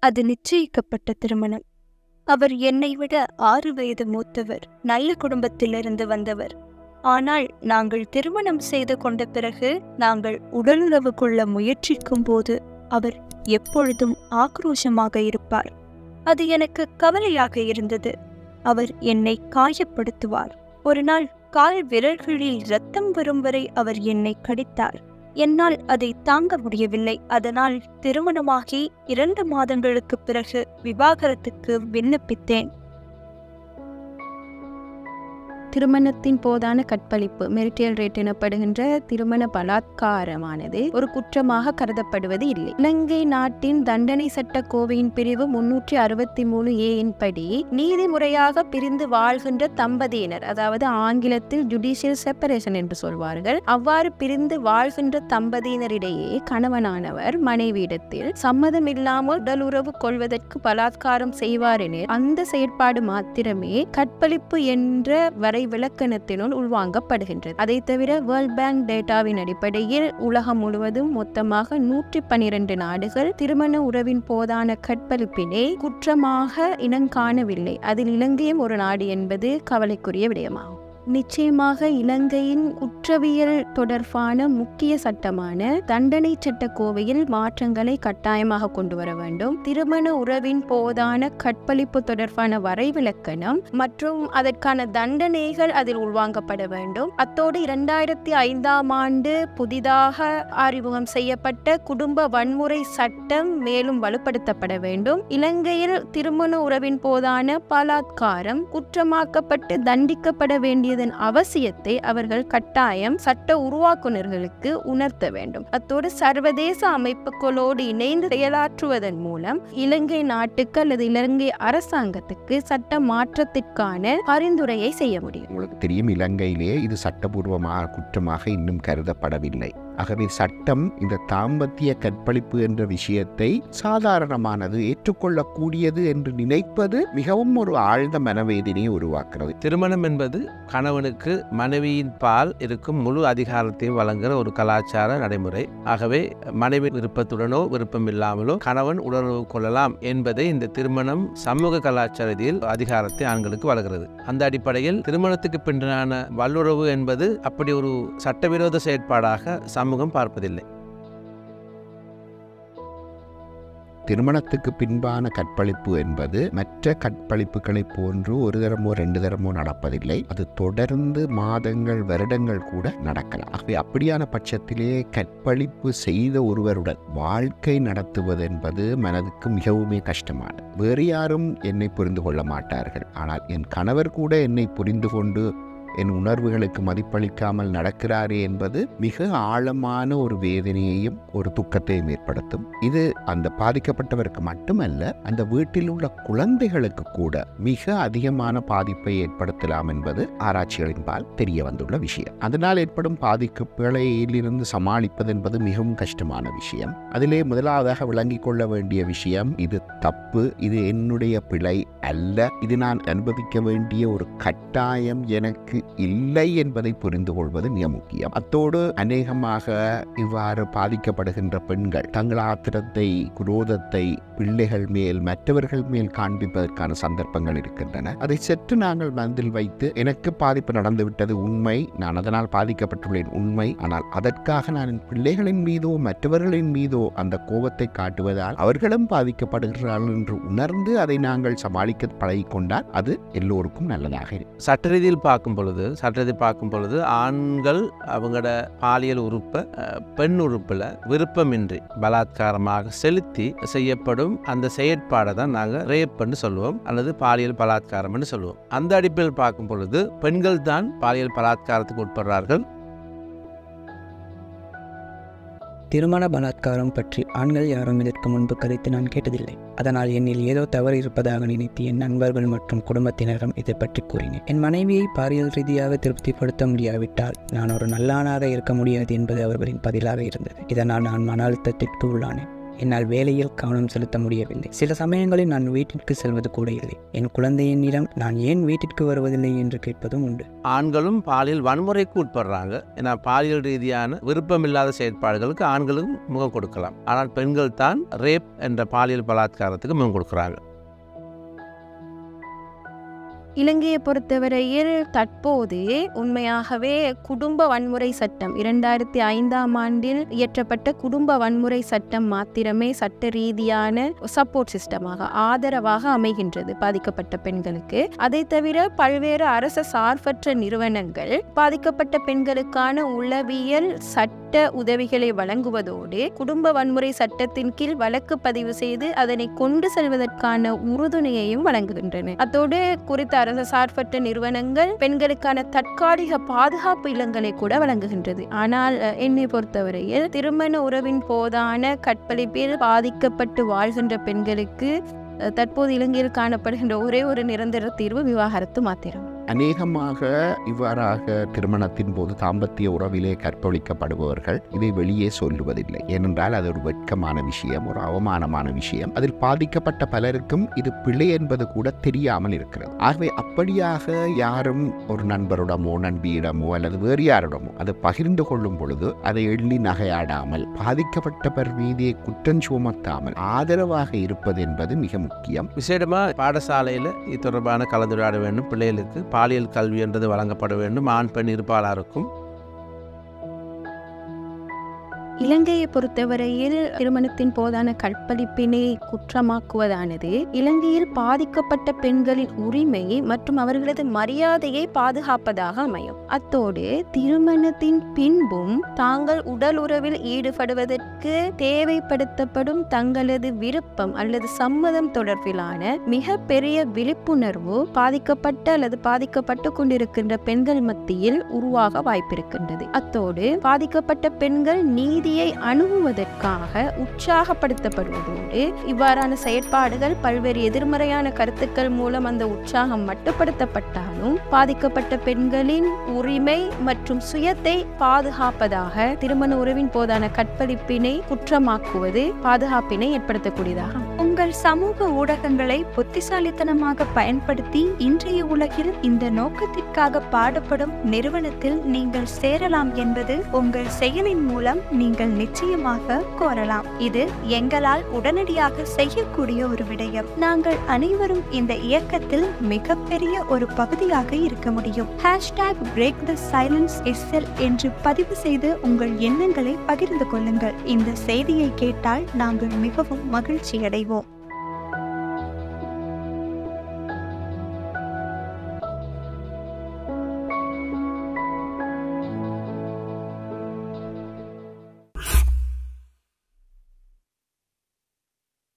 அது நிச்சயிக்கப்பட்ட திருமணம். அவர் என்னை விட 6 வயது மூத்தவர், நல்ல குடும்பத்திலிருந்து வந்தவர். ஆனால் நாங்கள் திருமணம் செய்து கொண்ட பிறகு நாங்கள் உடலுறவு கொள்ள முயற்சிக்கும் போது அவர் எப்பொழுதும் ஆக்ரோஷமாக இருப்பார். அது எனக்கு கவலையாக இருந்தது. அவர் என்னை காயப்படுத்துவார். ஒரு நாள் கால் விரல்களில் இரத்தம் வரும் வரை அவர் என்னை கடித்தார். என்னால் அதை தாங்க முடியவில்லை. அதனால் திருமணமாகி 2 மாதங்களுக்கு பிறகு விவாகரத்துக்கு விண்ணப்பித்தேன். திருமணத்தின் போதான கற்பழிப்பு மெரிட்டல் ரேட் எனப்படுகின்ற திருமண பலாத்காரமானது ஒரு குற்றமாக கருதப்படுவது இல்லை. இலங்கை நாட்டின் தண்டனை சட்ட கோவையின் பிரிவு 363A படி நீதிமுறையாக பிரிந்து வாழ்கின்ற தம்பதியினர், அதாவது ஆங்கிலத்தில் ஜுடிஷியல் செப்பரேஷன் என்று சொல்வார்கள், அவ்வாறு பிரிந்து வாழ்கின்ற தம்பதியினரிடையே கணவனானவர் மனைவியிடத்தில் சம்மதமில்லாமல் உடலுறவு கொள்வதற்கு பலாத்காரம் செய்வார் எனில் அந்த செயற்பாடு மாத்திரமே கற்பழிப்பு என்ற வரை விளக்கணத்தினுள் உள்வாங்கப்படுகின்றது. அதை தவிர வேர்ல்ட் பேங்க் டேட்டாவின் அடிப்படையில் உலகம் முழுவதும் மொத்தமாக 112 நாடுகள் திருமண உறவின் போதான கற்பழிப்பினை குற்றமாக இனங்காணவில்லை. அதில் இலங்கையும் ஒரு நாடு என்பது கவலைக்குரிய விடயமாகும். நிச்சயமாக இலங்கையின் குற்றவியல் தொடர்பான முக்கிய சட்டமான தண்டனை சட்ட கோவையில் மாற்றங்களை கட்டாயமாக கொண்டு வர வேண்டும். திருமண உறவின் போதான கற்பழிப்பு தொடர்பான வரைவிலக்கணம் மற்றும் அதற்கான தண்டனைகள் அதில் உள்வாங்கப்பட வேண்டும். அத்தோடு 2005ஆம் ஆண்டு புதிதாக அறிமுகம் செய்யப்பட்ட குடும்ப வன்முறை சட்டம் மேலும் வலுப்படுத்தப்பட வேண்டும். இலங்கையில் திருமண உறவின் போதான பலாத்காரம் குற்றமாக்கப்பட்டு தண்டிக்கப்பட வேண்டிய அவசியத்தை அவர்கள் கட்டாயம் சட்ட உருவாக்குநர்களுக்கு உணர்த்த வேண்டும். அத்தோடு சர்வதேச அமைப்புகளோடு இணைந்து செயலாற்றுவதன் மூலம் இலங்கை நாட்டுக்கு அல்லது இலங்கை அரசாங்கத்துக்கு சட்ட மாற்றத்திற்கான பரிந்துரையை செய்ய முடியும். உங்களுக்கு தெரியும், இலங்கையிலேயே இது சட்டபூர்வமாக குற்றமாக இன்னும் கருதப்படவில்லை. ஆகவே சட்டம் இந்த தாம்பத்திய கற்பழிப்பு என்ற விஷயத்தை சாதாரணமானது, ஏற்றுக்கொள்ளக்கூடியது என்று நினைப்பது மிகவும் ஒரு ஆழ்ந்த மனவேதனையை உருவாக்குறது. திருமணம் என்பது கணவனுக்கு மனைவியின் பால் இருக்கும் முழு அதிகாரத்தையும் வழங்குகிற ஒரு கலாச்சார நடைமுறை. ஆகவே மனைவி விருப்பத்துடனோ விருப்பமில்லாமலோ கணவன் உடலுறவு கொள்ளலாம் என்பதை இந்த திருமணம் சமூக கலாச்சாரத்தில் அதிகாரத்தை ஆண்களுக்கு வழங்குகிறது. அந்த அடிப்படையில் திருமணத்துக்கு பின்னான வல்லுறவு என்பது அப்படி ஒரு சட்டவிரோத செயற்பாடாக சமூகம் பார்ப்பதில்லை. திருமணத்துக்கு பின்பான கற்பழிப்பு என்பது மற்ற கற்பழிப்புகளை போன்று ஒரு தரமோ 2 தரமோ நடப்பதில்லை. அது தொடர்ந்து மாதங்கள், வருடங்கள் கூட நடக்கலாம். ஆகவே அப்படியான பட்சத்திலே கற்பழிப்பு செய்த ஒருவருடன் வாழ்க்கை நடத்துவது என்பது மனதுக்கு மிகவுமே கஷ்டமானது. வேறு யாரும் என்னை புரிந்து கொள்ள மாட்டார்கள். ஆனால் என் கணவர் கூட என்னை புரிந்து கொண்டு என் உணர்வுகளுக்கு மதிப்பளிக்காமல் நடக்கிறாரே என்பது மிக ஆழமான ஒரு வேதனையையும் ஒரு துக்கத்தையும் ஏற்படுத்தும். இது அந்த பாதிக்கப்பட்டவருக்கு மட்டுமல்ல, அந்த வீட்டில் உள்ள குழந்தைகளுக்கு கூட மிக அதிகமான பாதிப்பை ஏற்படுத்தலாம் என்பது ஆராய்ச்சிகளின்பால் தெரிய வந்துள்ள விஷயம். அதனால் ஏற்படும் பாதிப்புகளிலிருந்து சமாளிப்பது என்பது மிகவும் கஷ்டமான விஷயம். அதிலே முதலாவதாக விளங்கிக் கொள்ள வேண்டிய விஷயம், இது தப்பு, இது என்னுடைய பிழை அல்ல, இது நான் அனுபவிக்க வேண்டிய ஒரு கட்டாயம் எனக்கு இல்லை என்பதை புரிந்து கொள்வது மிக முக்கியம். அத்தோடு அநேகமாக இவ்வாறு பாதிக்கப்படுகின்ற பெண்கள் தங்கள் ஆத்திரத்தை, குரோதத்தை பிள்ளைகள் மேல், மற்றவர்கள் மேல் காண்பிப்பதற்கான சந்தர்ப்பங்கள் இருக்கின்றன. அதை சற்று நாங்கள் மனதில் வைத்து, எனக்கு பாதிப்பு நடந்துவிட்டது உண்மை, நான் அதனால் பாதிக்கப்பட்டுள்ளேன் உண்மை, ஆனால் அதற்காக நான் என் பிள்ளைகளின் மீதோ மற்றவர்களின் மீதோ அந்த கோபத்தை காட்டுவதால் அவர்களும் பாதிக்கப்படுகிறார்கள் என்று உணர்ந்து அதை நாங்கள் சமாளிக்க பழகிக்கொண்டால் அது எல்லோருக்கும் நல்லதாக இருக்கும். சட்ட ரீதியில் பார்க்கும் பொழுது ஆண்கள் அவங்களோட பாலியல் உறுப்பை பெண் உறுப்புல விருப்பமின்றி பலாத்காரமாக செலுத்தி செய்யப்படும் அந்த செயற்பாடை தான் நாங்கள் ரேப் என்று சொல்லுவோம், அல்லது பாலியல் பலாத்காரம் என்று சொல்லுவோம். அந்த அடிப்படையில் பார்க்கும் பொழுது பெண்கள் தான் பாலியல் பலாத்காரத்துக்கு உட்படுறார்கள். திருமண பலாத்காரம் பற்றி ஆண்கள் யாரும் இதற்கு முன்பு கதைத்து நான் கேட்டதில்லை. அதனால் என்னில் ஏதோ தவறு இருப்பதாக நினைத்து என் நண்பர்கள் மற்றும் குடும்பத்தினரும் இதை பற்றி கூறினேன். என் மனைவியை பாலியல் ரீதியாக திருப்திப்படுத்த முடியாவிட்டால் நான் ஒரு நல்லானாக இருக்க முடியாது என்பது அவர்களின் பதிலாக இருந்தது. இதனால் நான் மன அழுத்தத்திற்கு உள்ளானேன். என்னால் வேலையில் கவனம் செலுத்த முடியவில்லை. சில சமயங்களில் நான் வீட்டிற்கு செல்வது கூட இல்லை. என் குழந்தையினிடம் நான் ஏன் வீட்டிற்கு வருவதில்லை என்று கேட்பதும் உண்டு. ஆண்களும் பாலியல் வன்முறைக்கு உட்படுறாங்க. ஏன்னா பாலியல் ரீதியான விருப்பமில்லாத செயற்பாடுகளுக்கு ஆண்களும் முகம் கொடுக்கலாம். ஆனால் பெண்கள் தான் ரேப் என்ற பாலியல் பலாத்காரத்துக்கு முகம் கொடுக்குறாங்க. இலங்கையை பொறுத்தவரையில் தற்போது உண்மையாகவே குடும்ப வன்முறை சட்டம் 2005ஆம் ஆண்டில் இயற்றப்பட்ட குடும்ப வன்முறை சட்டம் மாத்திரமே சட்ட ரீதியான சப்போர்ட் சிஸ்டமாக ஆதரவாக அமைகின்றது பாதிக்கப்பட்ட பெண்களுக்கு. அதை தவிர பல்வேறு அரசு சார்பற்ற நிறுவனங்கள் பாதிக்கப்பட்ட பெண்களுக்கான உளவியல் சட்ட உதவிகளை வழங்குவதோடு குடும்ப வன்முறை சட்டத்தின் கீழ் வழக்கு பதிவு செய்து அதனை கொண்டு செல்வதற்கான உறுதுணையையும் வழங்குகின்றன. அத்தோடு குறித்த அரசு சார்பற்ற நிறுவனங்கள் பெண்களுக்கான தற்காலிக பாதுகாப்பு இல்லங்களை கூட வழங்குகின்றது. ஆனால் என்னை பொறுத்தவரையில் திருமண உறவின் போதான கற்பழிப்பில் பாதிக்கப்பட்டு வாழ்கின்ற பெண்களுக்கு தற்போது இலங்கையில் காணப்படுகின்ற ஒரே ஒரு நிரந்தர தீர்வு விவாகரத்து மாத்திரம். அநேகமாக இவ்வாறாக திருமணத்தின் போது தாம்பத்திய உறவிலே கற்பழிக்கப்படுபவர்கள் இதை வெளியே சொல்லுவதில்லை. ஏனென்றால் அது ஒரு வெட்கமான விஷயம், ஒரு அவமானமான விஷயம். அதில் பாதிக்கப்பட்ட பலருக்கும் இது பிழை என்பது கூட தெரியாமல் இருக்கிறது. ஆகவே அப்படியாக யாரும் ஒரு நண்பரிடமோ நண்பியிடமோ அல்லது வேறு யாரிடமோ அதை பகிர்ந்து கொள்ளும் பொழுது அதை எள்ளி நகையாடாமல் பாதிக்கப்பட்டவர் மீதே குற்றம் சுமத்தாமல் ஆதரவாக இருப்பது என்பது மிக முக்கியம். விசேடமாக பாடசாலையில் இது தொடர்பான கலந்துரையாட வேண்டும். பிள்ளைகளுக்கு பாலியல் கல்வி என்றது வழங்கப்பட வேண்டும். ஆண் பெண் இருப்பாளருக்கும். இலங்கையை பொறுத்தவரையில் திருமணத்தின் போதான கற்பழிப்பினை குற்றமாக்குவதானது இலங்கையில் பாதிக்கப்பட்ட பெண்களின் உரிமை மற்றும் அவர்களது மரியாதையை பாதுகாப்பதாக அமையும். அத்தோடு திருமணத்தின் பின்பும் தாங்கள் உடல் உறவில் ஈடுபடுவதற்கு தேவைப்படுத்தப்படும் தங்களது விருப்பம் அல்லது சம்மதம் தொடர்பிலான மிக பெரிய விழிப்புணர்வு பாதிக்கப்பட்ட அல்லது பாதிக்கப்பட்டு கொண்டிருக்கின்ற பெண்கள் மத்தியில் உருவாக வாய்ப்பிருக்கின்றது. அத்தோடு பாதிக்கப்பட்ட பெண்கள் நீதியை அணுகுவதற்காக உற்சாகப்படுத்தப்படுவதோடு இவ்வாறான செயற்பாடுகள் பல்வேறு எதிர்மறையான கருத்துக்கள் மூலம் அந்த உற்சாகம் மட்டுப்படுத்தப்பட்டாலும் பாதிக்கப்பட்ட பெண்களின் உரிமை மற்றும் சுயத்தை பாதுகாப்பதாக திருமண உறவின் போதான கற்பழிப்பினை குற்றமாக்குவது பாதுகாப்பினை ஏற்படுத்தக்கூடியதாக. உங்கள் சமூக ஊடகங்களை புத்திசாலித்தனமாக பயன்படுத்தி இன்றைய உலகில் இந்த நோக்கத்திற்காக பாடுபடும் நிறுவனத்தில் நீங்கள் சேரலாம் என்பது உங்கள் செயலின் மூலம் நீங்கள் நிச்சயமாக கோரலாம். இது எங்களால் உடனடியாக செய்யக்கூடிய ஒரு விடயம். நாங்கள் அனைவரும் இந்த இயக்கத்தில் மிகப்பெரிய ஒரு பகுதியாக இருக்க முடியும். #BreakTheSilenceSL என்று பதிவு செய்து உங்கள் எண்ணங்களை பகிர்ந்து கொள்ளுங்கள். இந்த செய்தியை கேட்டால் நாங்கள் மிகவும் மகிழ்ச்சி அடைவோம்.